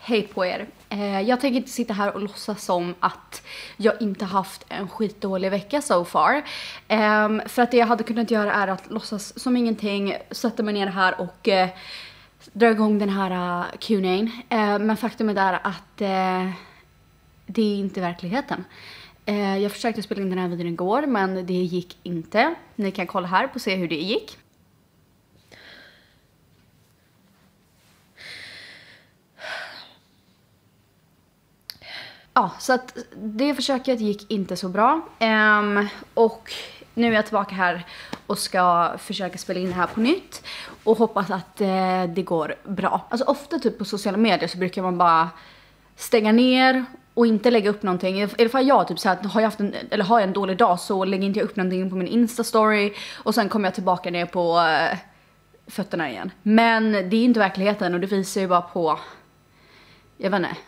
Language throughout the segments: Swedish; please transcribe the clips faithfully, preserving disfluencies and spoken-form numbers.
Hej på er. Eh, jag tänker inte sitta här och låtsas som att jag inte haft en skitdålig vecka so far. Eh, för att det jag hade kunnat göra är att låtsas som ingenting, sätta mig ner här och eh, dra igång den här uh, Q and A. Eh, men faktum är att eh, det är inte verkligheten. Eh, jag försökte spela in den här videon igår, men det gick inte. Ni kan kolla här på se hur det gick. Ja, så att det försöket gick inte så bra. Um, och nu är jag tillbaka här och ska försöka spela in det här på nytt. Och hoppas att uh, det går bra. Alltså ofta typ på sociala medier så brukar man bara stänga ner och inte lägga upp någonting. I alla fall jag typ så här, har jag haft en, eller har jag en dålig dag så lägger inte jag upp någonting på min Insta-story. Och sen kommer jag tillbaka ner på uh, fötterna igen. Men det är inte verkligheten och det visar ju bara på, jag vet inte,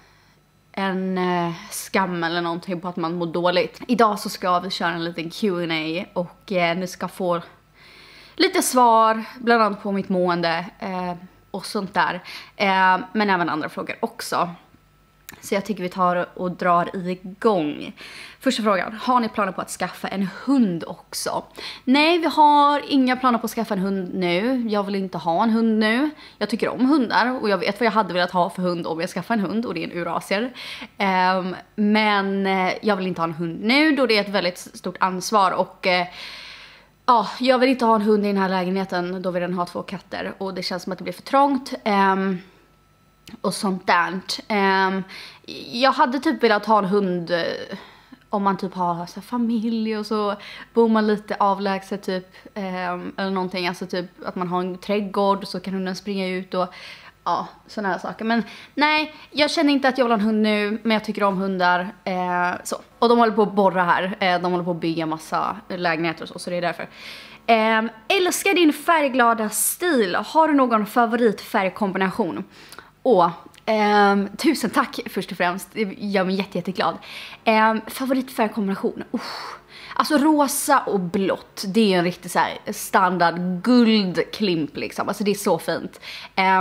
en eh, skam eller någonting på att man mår dåligt. Idag så ska vi köra en liten Q and A och eh, ni ska få lite svar bland annat på mitt mående eh, och sånt där. Eh, men även andra frågor också. Så jag tycker vi tar och drar igång. Första frågan, har ni planer på att skaffa en hund också? Nej, vi har inga planer på att skaffa en hund nu. Jag vill inte ha en hund nu. Jag tycker om hundar och jag vet vad jag hade velat ha för hund om jag skaffar en hund och det är en urasier. Um, men jag vill inte ha en hund nu då det är ett väldigt stort ansvar och uh, ja, jag vill inte ha en hund i den här lägenheten då vi redan har två katter och det känns som att det blir för trångt. Um, Och sånt där. Um, jag hade typ velat ha en hund uh, om man typ har så här, familj och så bor man lite avlägset typ. Um, eller någonting, alltså typ att man har en trädgård så kan hunden springa ut och ja, såna här saker. Men nej, jag känner inte att jag vill ha en hund nu, men jag tycker om hundar. Uh, så. Och de håller på att borra här. Uh, de håller på att bygga massa lägenheter och så, så det är därför. Um, älskar din färgglada stil. Har du någon favoritfärgkombination? Åh, eh, tusen tack först och främst. Det gör mig jätte, jätteglad. Eh, favoritfärgkombination. Uh. Alltså rosa och blått. Det är en riktig så här standard guldklimp liksom. Alltså det är så fint. Eh,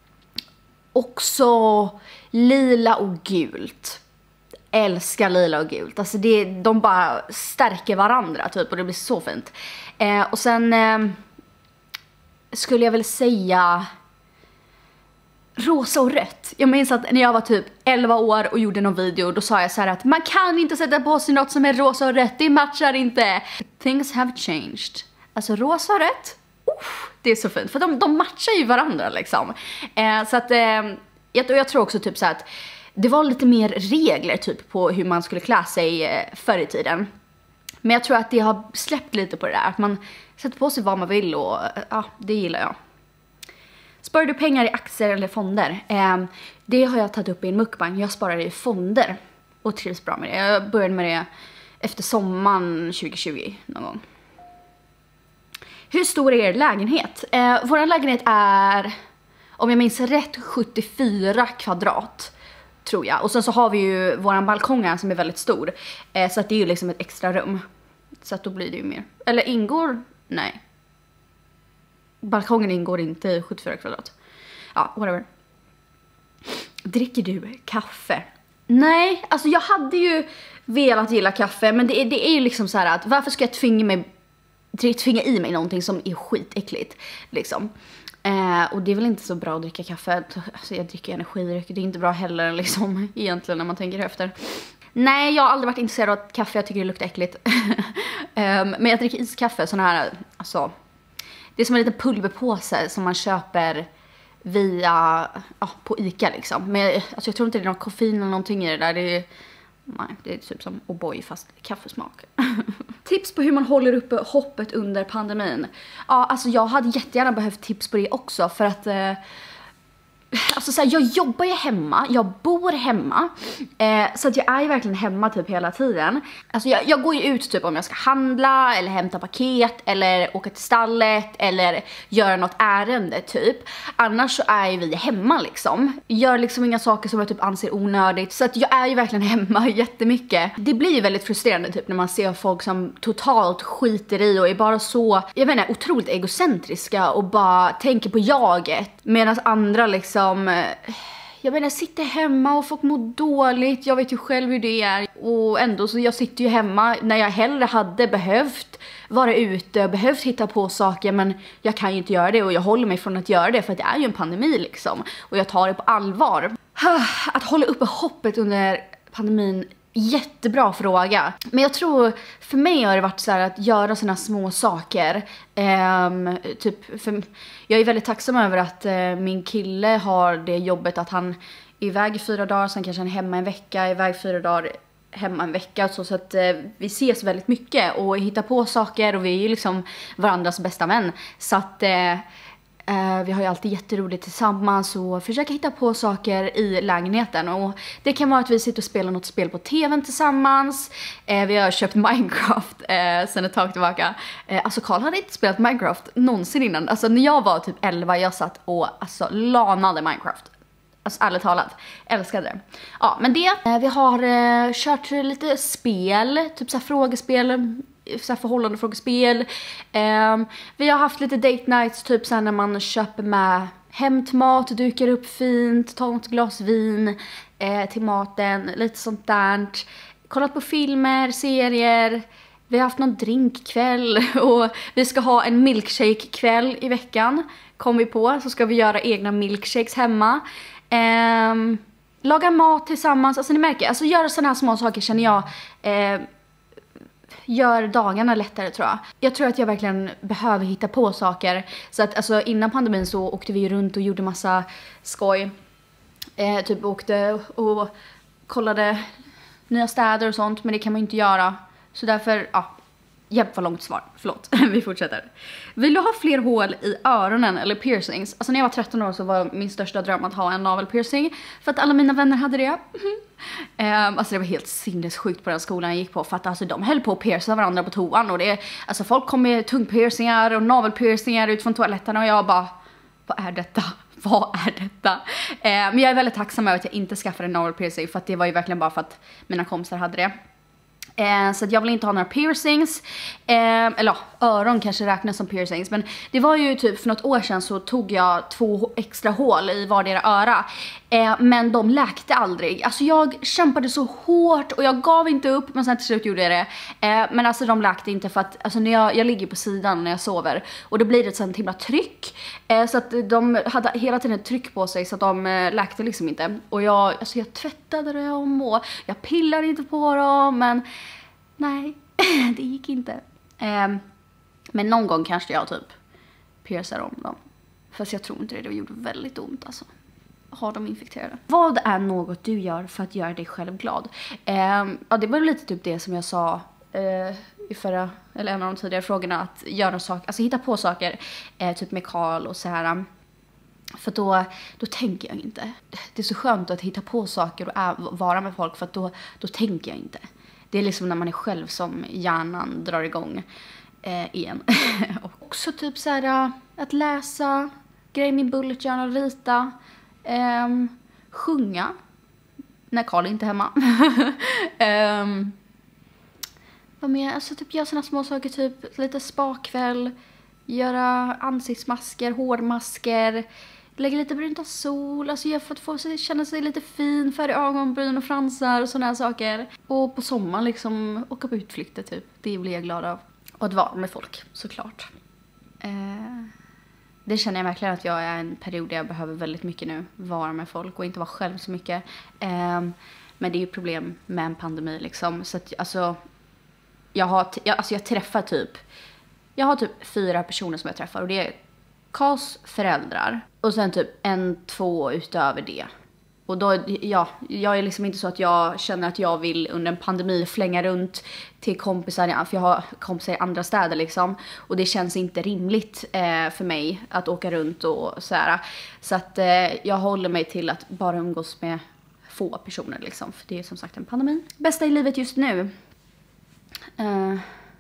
också lila och gult. Älskar lila och gult. Alltså det, de bara stärker varandra typ och det blir så fint. Eh, och sen eh, skulle jag väl säga rosa och rött. Jag minns att när jag var typ elva år och gjorde någon video, då sa jag så här att man kan inte sätta på sig något som är rosa och rött, det matchar inte. Things have changed. Alltså rosa och rött, uh, det är så fint. För de, de matchar ju varandra liksom. Eh, så att, eh, jag, jag tror också typ så att det var lite mer regler typ på hur man skulle klä sig eh, förr i tiden. Men jag tror att det har släppt lite på det där. Att man sätter på sig vad man vill och ja, eh, det gillar jag. Sparar du pengar i aktier eller fonder? Eh, det har jag tagit upp i en mukbang. Jag sparar i fonder och trivs bra med det. Jag började med det efter sommaren tjugo tjugo någon gång. Hur stor är er lägenhet? Eh, vår lägenhet är, om jag minns rätt, sjuttiofyra kvadrat. Tror jag. Och sen så har vi ju våran balkong här som är väldigt stor. Eh, så att det är ju liksom ett extra rum. Så att då blir det ju mer. Eller ingår? Nej. Balkongen ingår inte i sjuttiofyra kvadrat. Ja, whatever. Dricker du kaffe? Nej, alltså jag hade ju velat gilla kaffe. Men det är, det är ju liksom så här att varför ska jag tvinga, mig, tvinga i mig någonting som är skitäckligt? Liksom. Eh, och det är väl inte så bra att dricka kaffe. Alltså jag dricker energidryck. Det är inte bra heller liksom, egentligen när man tänker efter. Nej, jag har aldrig varit intresserad av kaffe. Jag tycker det luktar äckligt. eh, men jag dricker iskaffe. Sån här, alltså... Det är som en liten pulverpåse som man köper via, ja, på Ica liksom. Men alltså jag tror inte det är någon koffein eller någonting i det där. Det är, nej, det är typ som O'boy fast kaffesmak. Tips på hur man håller uppe hoppet under pandemin. Ja, alltså jag hade jättegärna behövt tips på det också. För att... Eh, Alltså så här, jag jobbar ju hemma, jag bor hemma, eh, så att jag är ju verkligen hemma typ hela tiden. Alltså jag, jag går ju ut typ om jag ska handla eller hämta paket eller åka till stallet eller göra något ärende typ. Annars så är ju vi hemma liksom. Gör liksom inga saker som jag typ anser onödigt. Så att jag är ju verkligen hemma jättemycket. Det blir ju väldigt frustrerande typ när man ser folk som totalt skiter i och är bara så, jag vet inte, otroligt egocentriska och bara tänker på jaget. Medan andra liksom, jag menar, jag sitter hemma och folk mår dåligt. Jag vet ju själv hur det är. Och ändå så jag sitter ju hemma när jag hellre hade behövt vara ute och behövt hitta på saker. Men jag kan ju inte göra det och jag håller mig från att göra det för att det är ju en pandemi liksom. Och jag tar det på allvar. Att hålla uppe hoppet under pandemin, jättebra fråga. Men jag tror för mig har det varit så här att göra såna små saker. Um, typ för, jag är väldigt tacksam över att uh, min kille har det jobbet att han är iväg i fyra dagar, sen kanske han är hemma en vecka, är iväg fyra dagar, hemma en vecka. Så, så att uh, vi ses väldigt mycket och hittar på saker och vi är ju liksom varandras bästa vän. Så att uh, Uh, vi har ju alltid jätteroligt tillsammans och försöker hitta på saker i lägenheten. Och det kan vara att vi sitter och spelar något spel på tvn tillsammans. Uh, vi har köpt Minecraft uh, sen ett tag tillbaka. Uh, alltså Carl hade inte spelat Minecraft någonsin innan. Alltså när jag var typ elva, jag satt och alltså lanade Minecraft. Alltså ärligt talat, älskade det. Ja, men det, uh, vi har uh, kört lite spel, typ så här frågespel, så här förhållande frågespel. Um, vi har haft lite date nights, typ så här när man köper med hämtmat, dukar upp fint, tar något glas vin eh, till maten, lite sånt där. Kollat på filmer, serier. Vi har haft någon drinkkväll och vi ska ha en milkshake-kväll i veckan. Kom vi på, så ska vi göra egna milkshakes hemma. Um, laga mat tillsammans, alltså ni märker, alltså göra sådana här små saker känner jag eh, gör dagarna lättare, tror jag. Jag tror att jag verkligen behöver hitta på saker. Så att alltså, innan pandemin så åkte vi runt och gjorde massa skoj. Eh, typ åkte och kollade nya städer och sånt. Men det kan man ju inte göra. Så därför, ja. Jävligt var långt svar, förlåt. Vi fortsätter. Vill du ha fler hål i öronen eller piercings? Alltså när jag var tretton år så var min största dröm att ha en navelpiercing. För att alla mina vänner hade det. um, alltså det var helt sinnessjukt på den skolan jag gick på. För att alltså de höll på att pierca varandra på toan. Och det, alltså folk kom med tungpiercingar och navelpiercingar ut från toaletterna. Och jag bara, vad är detta? Vad är detta? Uh, men jag är väldigt tacksam över att jag inte skaffade en navelpiercing. För att det var ju verkligen bara för att mina kompisar hade det. Eh, så att jag vill inte ha några piercings. Eh, eller ja, öron kanske räknas som piercings. Men det var ju typ för något år sedan så tog jag två extra hål i vardera öra. Eh, men de läkte aldrig. Alltså jag kämpade så hårt och jag gav inte upp. Men sen till slut gjorde jag det. Eh, men alltså de läkte inte för att alltså när jag, jag ligger på sidan när jag sover. Och då blir det ett sånt himla tryck. Eh, så att de hade hela tiden ett tryck på sig så att de eh, läkte liksom inte. Och jag, alltså jag tvättade dem och jag pillade inte på dem. Men nej, det gick inte. Eh, men någon gång kanske jag typ piercar om dem. Fast jag tror inte det, det gjorde väldigt ont alltså. Har de infekterade. Vad är något du gör för att göra dig själv glad? Eh, ja, det var lite typ det som jag sa eh, i förra, eller en av de tidigare frågorna. Att göra saker, alltså hitta på saker. Eh, typ med Carl och så här. För då, då tänker jag inte. Det är så skönt att hitta på saker och är, vara med folk. För att då, då tänker jag inte. Det är liksom när man är själv som hjärnan drar igång eh, igen. Och också typ så här att läsa, grejer min bullet journal, rita, eh, sjunga när Carl är inte är hemma. eh, vad mer? Alltså typ göra såna små saker, typ lite spakväll, göra ansiktsmasker, hårmasker, lägga lite brynta sol, alltså för att få sig, känna sig lite fin för ögonbryn och fransar och såna här saker. Och på sommaren liksom åka på utflykter typ, det blir jag glad av. Och att vara med folk, såklart. Eh, det känner jag verkligen att jag är en period där jag behöver väldigt mycket nu. Vara med folk och inte vara själv så mycket. Eh, men det är ju problem med en pandemi liksom. Så att alltså, jag har, jag, alltså jag träffar typ, jag har typ fyra personer som jag träffar och det är Karls föräldrar. Och sen typ en, två utöver det. Och då, ja, jag är liksom inte så att jag känner att jag vill under en pandemi flänga runt till kompisar. För jag har kompisar i andra städer liksom. Och det känns inte rimligt eh, för mig att åka runt och så här. Så att eh, jag håller mig till att bara umgås med få personer liksom. För det är som sagt en pandemi. Bästa i livet just nu. Eh...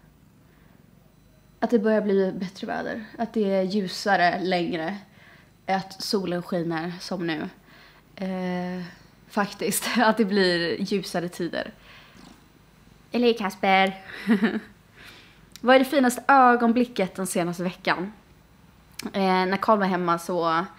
Att det börjar bli bättre väder. Att det är ljusare längre. Att solen skiner som nu. Eh, faktiskt. Att det blir ljusare tider. Eller Kasper. Vad är det finaste ögonblicket den senaste veckan? Eh, när Carl var hemma så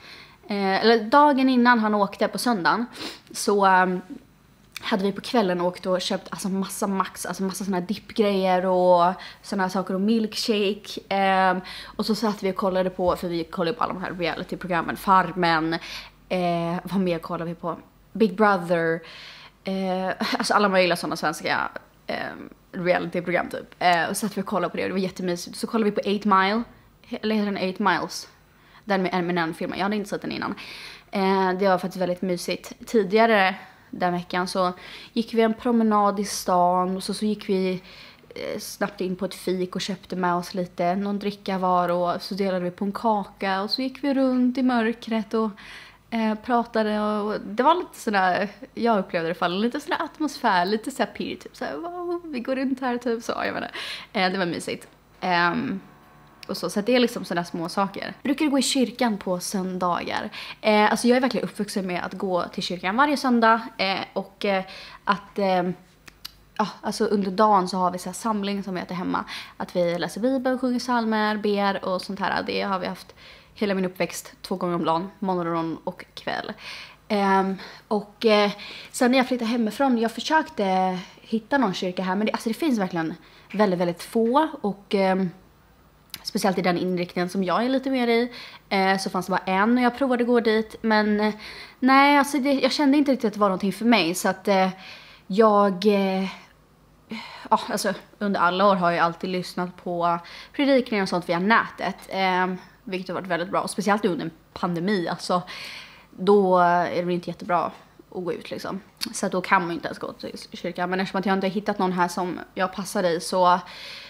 Eh, eller dagen innan han åkte på söndagen så um, hade vi på kvällen åkt och köpt alltså massa Max, alltså massa såna här dippgrejer och såna här saker och milkshake. Eh, och så satt vi och kollade på, för vi kollade på alla de här reality-programmen, Farmen, eh, vad mer kollade vi på? Big Brother, eh, alltså alla möjliga sådana svenska eh, reality-program typ. Eh, och så satt vi och kollade på det och det var jättemysigt. Så kollade vi på eight mile, eller heter den eight miles? Den med Eminem-filmen, jag hade inte sett den innan. Eh, det var faktiskt väldigt mysigt. Tidigare den veckan så gick vi en promenad i stan och så, så gick vi eh, snabbt in på ett fik och köpte med oss lite, någon dricka var och så delade vi på en kaka och så gick vi runt i mörkret och eh, pratade och det var lite sådär, jag upplevde det i alla fall, lite sådär atmosfär, lite såhär pirr typ såhär, wow, vi går runt här typ så, jag menar. Eh, det var mysigt. Um, Och så, så det är liksom sådana små saker. Jag brukar gå i kyrkan på söndagar. Eh, alltså jag är verkligen uppvuxen med att gå till kyrkan varje söndag. Eh, och eh, att eh, ja, alltså under dagen så har vi så här samling som heter hemma. Att vi läser bibeln, sjunger psalmer, ber och sånt här. Det har vi haft hela min uppväxt två gånger om dagen. Morgon och kväll. Eh, och eh, sen när jag flyttade hemifrån, jag försökte hitta någon kyrka här. Men det, alltså det finns verkligen väldigt, väldigt få. Och... Eh, speciellt i den inriktningen som jag är lite mer i. Eh, så fanns det bara en och jag provade gå dit. Men eh, nej, alltså det, jag kände inte riktigt att det var någonting för mig. Så att eh, jag... Eh, ja, alltså under alla år har jag alltid lyssnat på predikningar och sånt via nätet. Eh, vilket har varit väldigt bra. Och speciellt under en pandemi. Alltså, då är det inte jättebra att gå ut liksom. Så då kan man inte ens gå till kyrkan. Men eftersom att jag inte har hittat någon här som jag passar i så...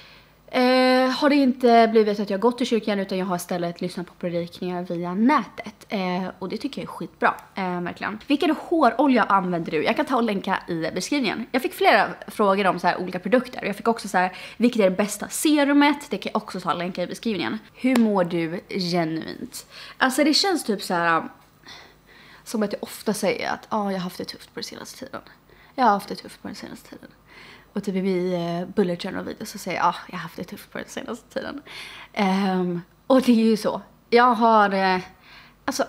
Eh, har det inte blivit att jag gått till kyrkan utan jag har istället lyssnat på predikningar via nätet. Eh, och det tycker jag är skitbra, eh, verkligen. Vilken hårolja använder du? Jag kan ta och länka i beskrivningen. Jag fick flera frågor om så här olika produkter. Jag fick också så här, vilket är det bästa serumet? Det kan jag också ta och länka i beskrivningen. Hur mår du genuint? Alltså det känns typ så här som att jag ofta säger att ah, jag har haft det tufft på den senaste tiden. Jag har haft det tufft på den senaste tiden. Och typ i uh, bullet journal video så säger jag ah, jag har haft det tufft på den senaste tiden. Um, och det är ju så. Jag har, uh, alltså,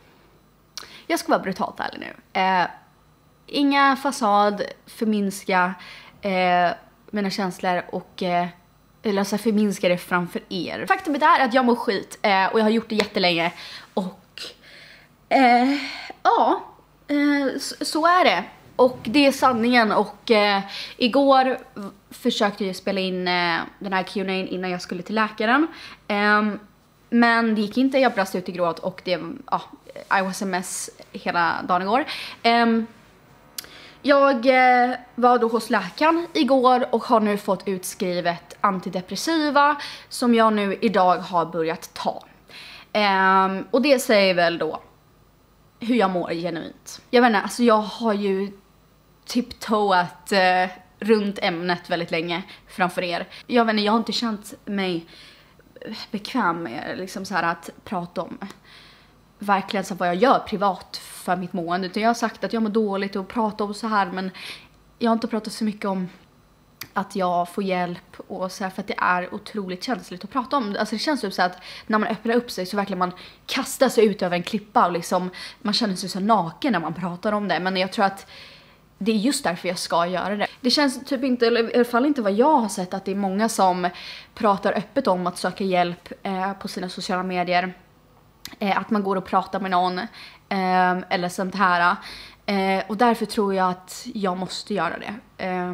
jag ska vara brutalt ärlig nu. Uh, inga fasad, förminska uh, mina känslor och uh, eller alltså förminska det framför er. Faktum är att jag mår skit uh, och jag har gjort det jättelänge. Och uh, ja, uh, så, så är det. Och det är sanningen och eh, igår försökte jag spela in eh, den här Q and A innan jag skulle till läkaren. Um, men det gick inte, jag brast ut i gråt och det ja, I was a mess hela dagen igår. Um, jag eh, var då hos läkaren igår och har nu fått utskrivet antidepressiva som jag nu idag har börjat ta. Um, och det säger väl då hur jag mår genuint. Jag vet inte, alltså jag har ju tiptoat eh, runt ämnet väldigt länge framför er. Jag vet inte, jag har inte känt mig bekväm med liksom så här att prata om verkligen så vad jag gör privat för mitt mående. Utan jag har sagt att jag mår dåligt och prata om så här, men jag har inte pratat så mycket om att jag får hjälp och så här, för att det är otroligt känsligt att prata om. Alltså det känns typ så att när man öppnar upp sig så verkligen man kastar sig ut över en klippa och liksom man känner sig så naken när man pratar om det. Men jag tror att det är just därför jag ska göra det. Det känns typ inte, eller i alla fall inte vad jag har sett, att det är många som pratar öppet om att söka hjälp eh, på sina sociala medier. Eh, att man går och pratar med någon eh, eller sånt här. Eh, och därför tror jag att jag måste göra det. Eh,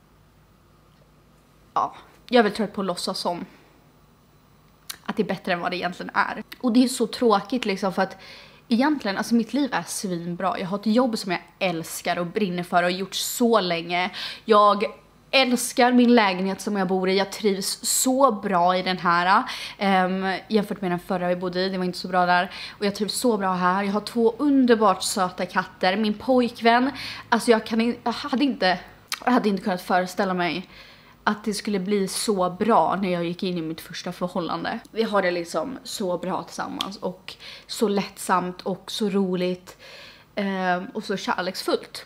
ja, jag vill tro på att låtsas som att det är bättre än vad det egentligen är. Och det är så tråkigt liksom, för att egentligen, alltså mitt liv är svinbra. Jag har ett jobb som jag älskar och brinner för och har gjort så länge. Jag älskar min lägenhet som jag bor i. Jag trivs så bra i den här um, jämfört med den förra vi bodde i. Det var inte så bra där. Och jag trivs så bra här. Jag har två underbart söta katter. Min pojkvän. Alltså jag, kan, jag, hade inte, jag hade inte kunnat föreställa mig att det skulle bli så bra när jag gick in i mitt första förhållande. Vi har det liksom så bra tillsammans och så lättsamt och så roligt eh, och så kärleksfullt.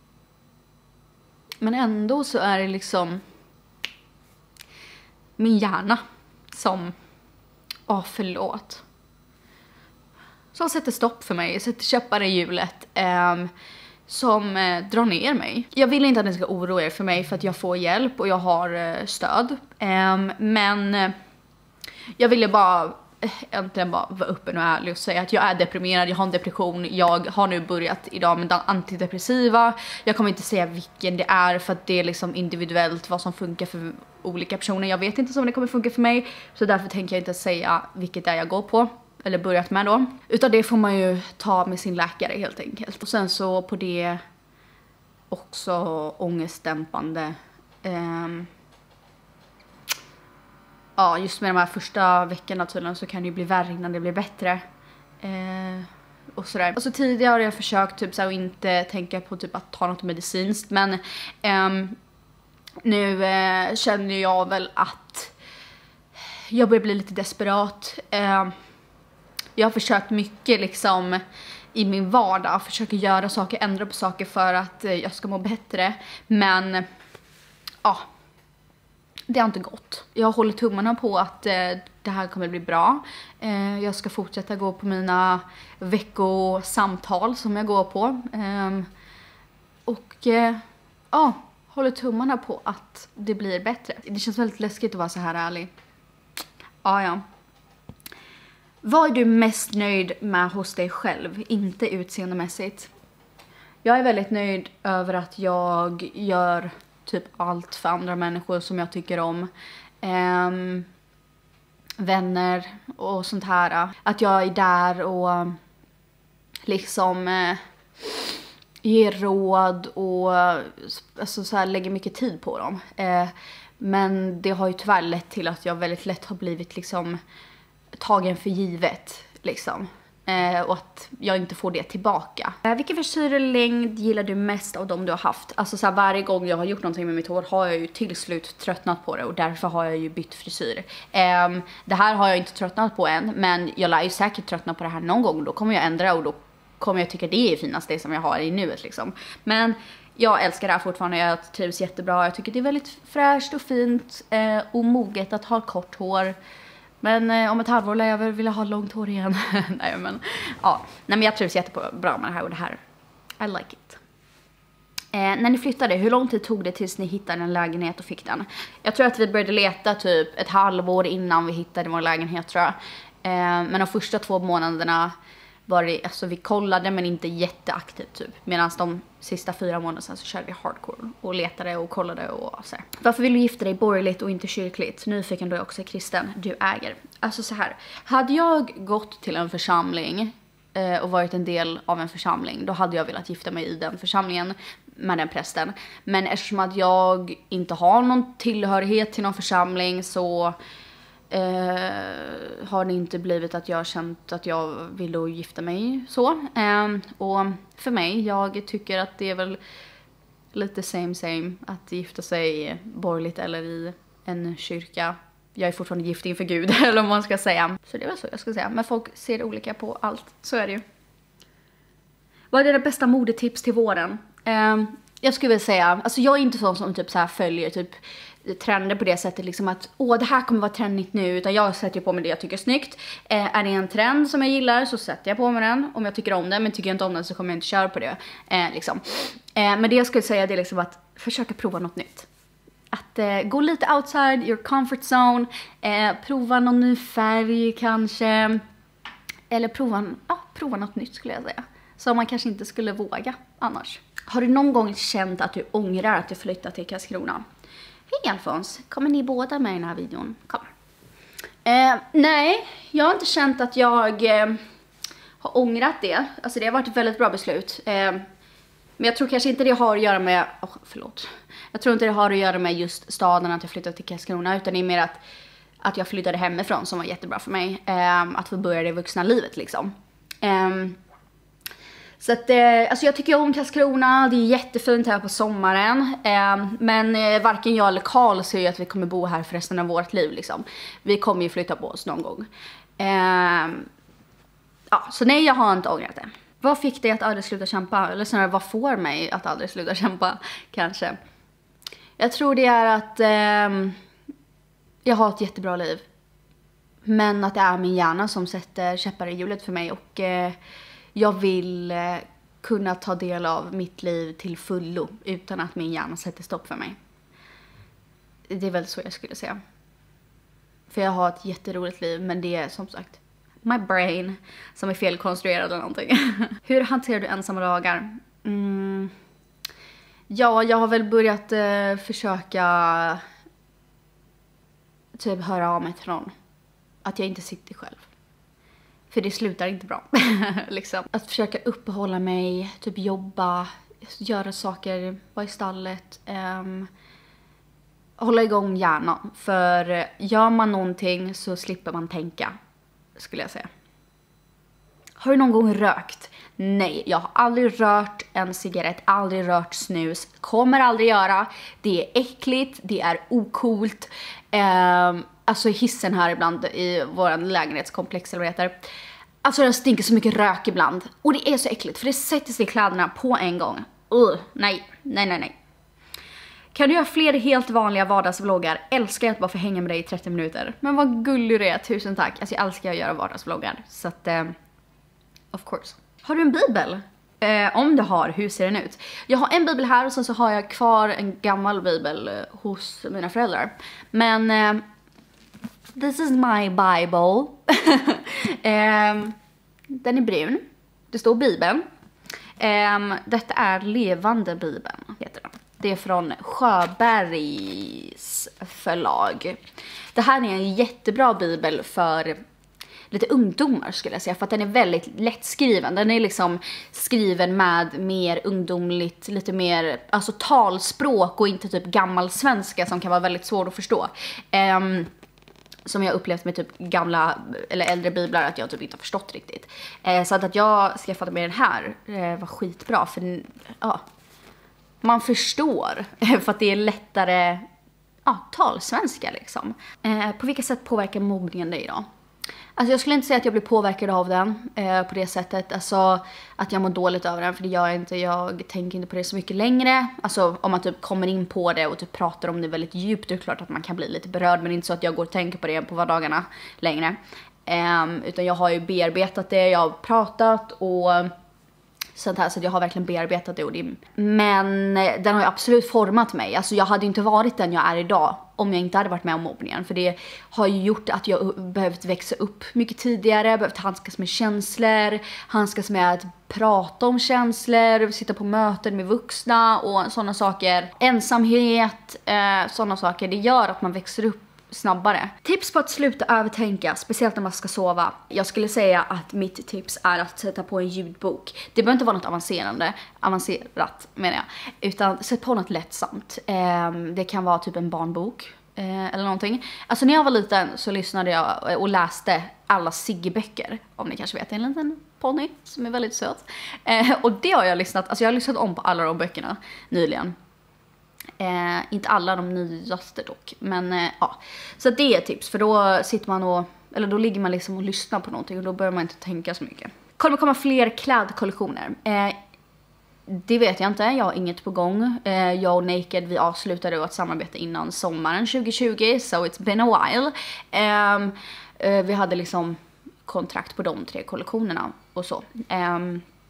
Men ändå så är det liksom min hjärna som, åh förlåt, som sätter stopp för mig, sätter käppar i hjulet. Um, som eh, drar ner mig. Jag vill inte att ni ska oroa er för mig för att jag får hjälp och jag har eh, stöd. Um, men eh, jag ville bara äntligen bara vara öppen och ärlig och säga att jag är deprimerad, jag har en depression, jag har nu börjat idag med antidepressiva. Jag kommer inte säga vilken det är för att det är liksom individuellt vad som funkar för olika personer. Jag vet inte om det kommer funka för mig, så därför tänker jag inte säga vilket det är jag går på. Eller börjat med då. Utan det får man ju ta med sin läkare helt enkelt. Och sen så på det också ångestdämpande. Um, ja, just med de här första veckorna tydligen så kan det ju bli värre innan det blir bättre. Uh, och sådär. Alltså tidigare har jag försökt typ så här, att inte tänka på typ att ta något medicinskt. Men um, nu uh, känner jag väl att jag börjar bli lite desperat. Uh, Jag har försökt mycket liksom i min vardag, försöker göra saker, ändra på saker för att eh, jag ska må bättre. Men ja, det har inte gått. Jag håller tummarna på att eh, det här kommer bli bra. Eh, jag ska fortsätta gå på mina veckosamtal som jag går på. Eh, och eh, ja, håller tummarna på att det blir bättre. Det känns väldigt läskigt att vara så här ärlig. Ja, ja. Vad är du mest nöjd med hos dig själv, inte utseendemässigt? Jag är väldigt nöjd över att jag gör typ allt för andra människor som jag tycker om. Um, vänner och sånt här. Att jag är där och liksom uh, ger råd och alltså, så här, lägger mycket tid på dem. Uh, men det har ju tyvärr lett till att jag väldigt lätt har blivit liksom tagen för givet liksom. Eh, och att jag inte får det tillbaka. Eh, vilken frisyrlängd gillar du mest av dem du har haft? Alltså så här, varje gång jag har gjort någonting med mitt hår har jag ju till slut tröttnat på det. Och därför har jag ju bytt frisyr. Eh, det här har jag inte tröttnat på än. Men jag lär ju säkert tröttna på det här någon gång. Då kommer jag ändra och då kommer jag tycka det är finast det som jag har i nuet liksom. Men jag älskar det här fortfarande. Jag trivs jättebra. Jag tycker det är väldigt fräscht och fint. Eh, och moget att ha kort hår. Men eh, om ett halvår lär jag väl vilja ha långt hår igen. Nej, men ja. Nej, men jag trivs jättebra med det här och det här. I like it. Eh, när ni flyttade, hur lång tid tog det tills ni hittade en lägenhet och fick den? Jag tror att vi började leta typ ett halvår innan vi hittade vår lägenhet, tror jag. Eh, men de första två månaderna var det, alltså vi kollade men inte jätteaktivt typ. Medan de sista fyra månaderna så körde vi hardcore och letade och kollade och så här. Varför vill du gifta dig borgerligt och inte kyrkligt? Nyfiken då är också kristen. Du äger. Alltså så här. Hade jag gått till en församling eh, och varit en del av en församling, då hade jag velat gifta mig i den församlingen med den prästen. Men eftersom att jag inte har någon tillhörighet till någon församling så Uh, har det inte blivit att jag har känt att jag vill då gifta mig så. Uh, och för mig, jag tycker att det är väl lite same same att gifta sig borgerligt eller i en kyrka. Jag är fortfarande gift inför Gud, eller om man ska säga. Så det är väl så jag ska säga. Men folk ser olika på allt, så är det ju. Vad är dina bästa modetips till våren? Uh, jag skulle väl säga, alltså jag är inte sån som typ så här följer typ trender på det sättet liksom att åh, det här kommer vara trendigt nu, utan jag sätter på mig det jag tycker är snyggt. Eh, är det en trend som jag gillar så sätter jag på mig den om jag tycker om den, men tycker jag inte om den så kommer jag inte köra på det eh, liksom. Eh, men det jag skulle säga det är liksom att försöka prova något nytt. Att eh, gå lite outside your comfort zone, eh, prova någon ny färg kanske, eller prova, ja, prova något nytt skulle jag säga. Som man kanske inte skulle våga annars. Har du någon gång känt att du ångrar att du flyttat till Karlskrona? Hej Alfons, kommer ni båda med i den här videon? Kom. Eh, nej, jag har inte känt att jag eh, har ångrat det. Alltså det har varit ett väldigt bra beslut. Eh, men jag tror kanske inte det har att göra med... Oh, förlåt. Jag tror inte det har att göra med just staden att jag flyttade till Karlskrona. Utan det är mer att, att jag flyttade hemifrån som var jättebra för mig. Eh, att få börja det vuxna livet liksom. Eh, Så att, eh, alltså jag tycker om Karlskrona, det är jättefint här på sommaren. Eh, men eh, varken jag eller Karl ser ju att vi kommer bo här för resten av vårt liv liksom. Vi kommer ju flytta på oss någon gång. Eh, ja, så nej, jag har inte ångrat det. Vad fick dig att aldrig sluta kämpa? Eller snarare, vad får mig att aldrig sluta kämpa? Kanske. Jag tror det är att eh, jag har ett jättebra liv. Men att det är min hjärna som sätter käppar i hjulet för mig. Och eh, jag vill eh, kunna ta del av mitt liv till fullo utan att min hjärna sätter stopp för mig. Det är väl så jag skulle säga. För jag har ett jätteroligt liv, men det är som sagt my brain som är felkonstruerad eller någonting. Hur hanterar du ensamma dagar? Mm. Ja, jag har väl börjat eh, försöka typ höra av mig till någon. Att jag inte sitter själv. För det slutar inte bra. liksom. Att försöka uppehålla mig, typ jobba, göra saker, vara i stallet. Um, hålla igång hjärnan. För gör man någonting så slipper man tänka, skulle jag säga. Har du någon gång rökt? Nej, jag har aldrig rört en cigarett, aldrig rört snus. Kommer aldrig göra. Det är äckligt, det är ocoolt. Um, alltså hissen här ibland i våran lägenhetskomplex eller vad det heter. Alltså det stinker så mycket rök ibland. Och det är så äckligt för det sätter sig i kläderna på en gång. Uh, nej, nej, nej, nej. Kan du göra fler helt vanliga vardagsvloggar? Älskar att bara få hänga med dig i trettio minuter. Men vad gullig du är, tusen tack. Alltså jag älskar att göra vardagsvloggar. Så att, uh, of course. Har du en bibel? Eh, om du har, hur ser den ut? Jag har en bibel här och sen så har jag kvar en gammal bibel eh, hos mina föräldrar. Men eh, this is my bible. eh, den är brun. Det står bibeln. Eh, detta är levande bibeln, heter den. Det är från Sjöbergs förlag. Det här är en jättebra bibel för lite ungdomar skulle jag säga, för att den är väldigt lättskriven. Den är liksom skriven med mer ungdomligt, lite mer alltså talspråk och inte typ gammal svenska som kan vara väldigt svår att förstå. Um, som jag upplevt med typ gamla eller äldre biblar att jag typ inte har förstått riktigt. Uh, så att, att jag skaffade med den här uh, var skitbra för ja, man förstår för att det är lättare ja, talsvenska liksom. Uh, på vilka sätt påverkar mobbningen dig då? Alltså jag skulle inte säga att jag blir påverkad av den eh, på det sättet. Alltså att jag mår dåligt över den, för det gör jag inte. Jag tänker inte på det så mycket längre. Alltså om man typ kommer in på det och typ pratar om det väldigt djupt. Det är klart att man kan bli lite berörd, men inte så att jag går och tänker på det på vardagarna längre. Eh, utan jag har ju bearbetat det, jag har pratat och sånt här, så jag har verkligen bearbetat det. Och det. Men den har ju absolut format mig. Alltså jag hade inte varit den jag är idag om jag inte hade varit med om mobbningen. För det har ju gjort att jag behövt växa upp mycket tidigare. Behövt handskas med känslor. Handskas med att prata om känslor. Sitta på möten med vuxna och sådana saker. Ensamhet, eh, sådana saker. Det gör att man växer upp snabbare. Tips på att sluta övertänka, speciellt när man ska sova. Jag skulle säga att mitt tips är att sätta på en ljudbok. Det behöver inte vara något avancerande, avancerat menar jag, utan sätt på något lättsamt. Eh, det kan vara typ en barnbok eh, eller någonting. Alltså när jag var liten så lyssnade jag och läste alla Sigge-böcker, om ni kanske vet, en liten ponny som är väldigt söt. Eh, och det har jag lyssnat, alltså jag har lyssnat om på alla de böckerna nyligen. Eh, inte alla de nyaste dock, men eh, ja. Så det är ett tips, för då sitter man och, eller då ligger man liksom och lyssnar på någonting och då börjar man inte tänka så mycket. Kommer det komma fler klädkollektioner? Eh, det vet jag inte, jag har inget på gång. Eh, jag och Naked, vi avslutade ett samarbete innan sommaren tjugo tjugo, so it's been a while. Eh, eh, vi hade liksom kontrakt på de tre kollektionerna och så. Eh,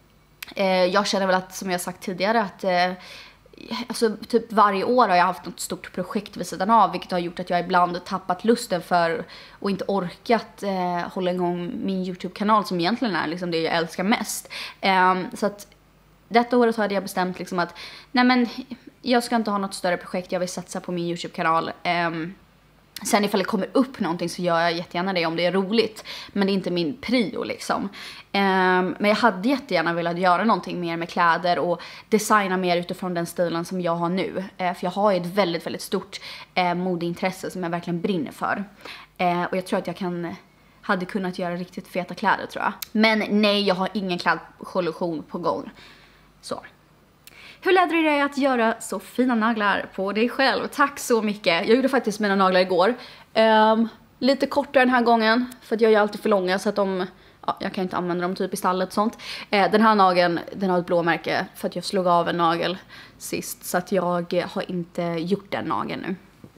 eh, jag känner väl att, som jag sagt tidigare, att eh, alltså typ varje år har jag haft något stort projekt vid sidan av, vilket har gjort att jag ibland tappat lusten för och inte orkat eh, hålla igång min YouTube-kanal som egentligen är liksom det jag älskar mest. Eh, så att detta året hade jag bestämt liksom att nej men jag ska inte ha något större projekt, jag vill satsa på min YouTube-kanal. Eh, Sen ifall det kommer upp någonting så gör jag jättegärna det om det är roligt. Men det är inte min prio liksom. Um, men jag hade jättegärna velat göra någonting mer med kläder och designa mer utifrån den stilen som jag har nu. Uh, för jag har ju ett väldigt, väldigt stort uh, modeintresse som jag verkligen brinner för. Uh, och jag tror att jag kan, hade kunnat göra riktigt feta kläder tror jag. Men nej, jag har ingen klädkollektion på gång. Så. Hur lärde du dig att göra så fina naglar på dig själv? Tack så mycket. Jag gjorde faktiskt mina naglar igår. Um, lite kortare den här gången. För att jag är alltid för långa så att de... Ja, jag kan inte använda dem typ i stallet och sånt. Uh, den här nageln, den har ett blåmärke. För att jag slog av en nagel sist. Så att jag har inte gjort den nageln nu.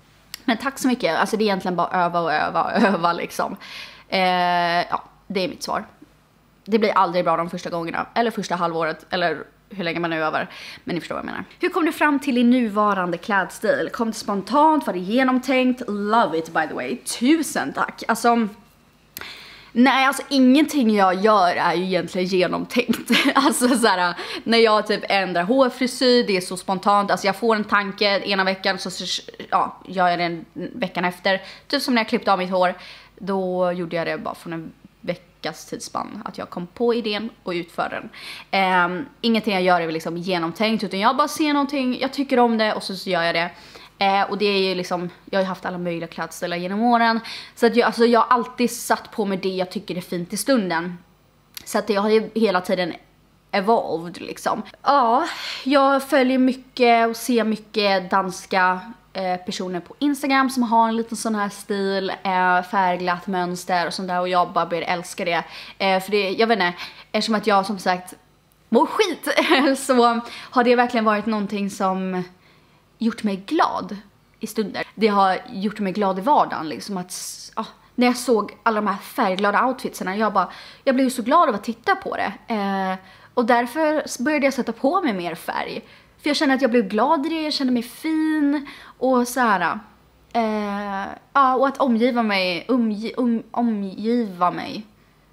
Men tack så mycket. Alltså det är egentligen bara öva och öva och öva liksom. Eh, ja, det är mitt svar. Det blir aldrig bra de första gångerna. Eller första halvåret. Eller hur länge man nu övar. Men ni förstår vad jag menar. Hur kom du fram till din nuvarande klädstil? Kom det spontant? Var det genomtänkt? Love it by the way. Tusen tack. Alltså... Nej, alltså ingenting jag gör är ju egentligen genomtänkt. Alltså såhär, när jag typ ändrar hårfrisyr, det är så spontant. Alltså jag får en tanke ena veckan, så ja, gör jag den veckan efter. Typ som när jag klippte av mitt hår. Då gjorde jag det bara från en veckas tidsspann. Att jag kom på idén och utförde den. Um, ingenting jag gör är liksom genomtänkt, utan jag bara ser någonting, jag tycker om det och så, så gör jag det. Eh, och det är ju liksom, jag har ju haft alla möjliga klädstilar genom åren. Så att jag, alltså jag har alltid satt på mig det jag tycker är fint i stunden. Så att jag har ju hela tiden evolved liksom. Ja, jag följer mycket och ser mycket danska eh, personer på Instagram som har en liten sån här stil, eh, färgglatt mönster och sånt där. Och jag bara börjar älska det. Eh, för det, jag vet inte, eftersom att jag som sagt mår skit så har det verkligen varit någonting som... gjort mig glad i stunder. Det har gjort mig glad i vardagen liksom, att ah, när jag såg alla de här färgglada outfitserna, jag bara jag blev så glad av att titta på det. Eh, och därför började jag sätta på mig mer färg. För jag kände att jag blev glad i det, jag kände mig fin och så här. Eh, ja, och att omgiva mig omgi, om, omgiva mig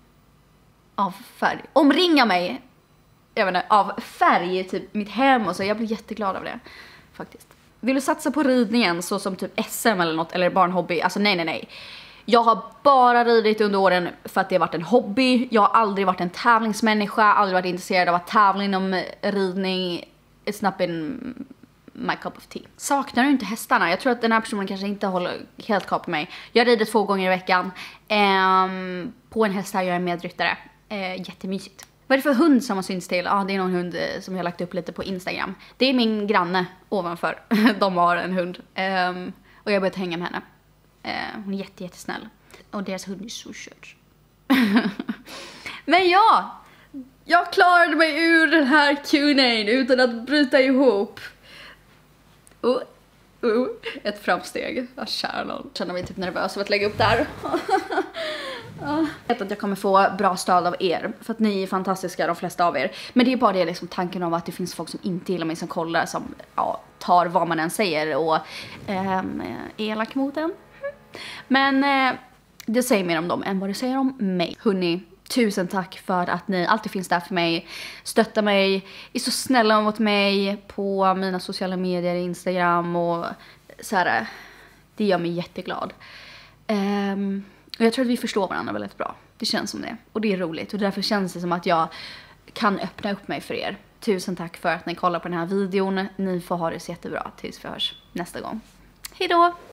av färg. Omringa mig jag vet inte, av färg i typ mitt hem och så. Jag blir jätteglad av det faktiskt. Vill du satsa på ridningen så som typ S M eller något, eller barnhobby? Alltså nej, nej, nej. Jag har bara ridit under åren för att det har varit en hobby. Jag har aldrig varit en tävlingsmänniska, aldrig varit intresserad av att tävla inom ridning. It's not been my cup of tea. Saknar du inte hästarna? Jag tror att den här personen kanske inte håller helt koll på mig. Jag rider två gånger i veckan. Um, på en häst här jag är medryttare. Uh, jättemysigt. Vad är det för hund som har synts till? Ja, ah, det är någon hund som jag har lagt upp lite på Instagram. Det är min granne ovanför. De har en hund. Um, och jag har börjat hänga med henne. Uh, hon är jätte, jättesnäll. Och deras hund är så söt. Men ja! Jag klarade mig ur den här Q and A utan att bryta ihop. Uh, uh, ett framsteg. Ja, kära någon. Känner mig typ nervös av att lägga upp där. Jag vet att jag kommer få bra stöd av er, för att ni är fantastiska, de flesta av er. Men det är bara det liksom, tanken om att det finns folk som inte gillar mig, som kollar, som ja, tar vad man än säger och eh, elak mot en. Men eh, det säger mer om dem än vad det säger om mig. Hörrni, tusen tack för att ni alltid finns där för mig, stöttar mig, är så snälla mot mig på mina sociala medier, Instagram och så här. Det gör mig jätteglad. Um, Och jag tror att vi förstår varandra väldigt bra. Det känns som det. Och det är roligt. Och därför känns det som att jag kan öppna upp mig för er. Tusen tack för att ni kollar på den här videon. Ni får ha det så jättebra tills vi hörs nästa gång. Hej då!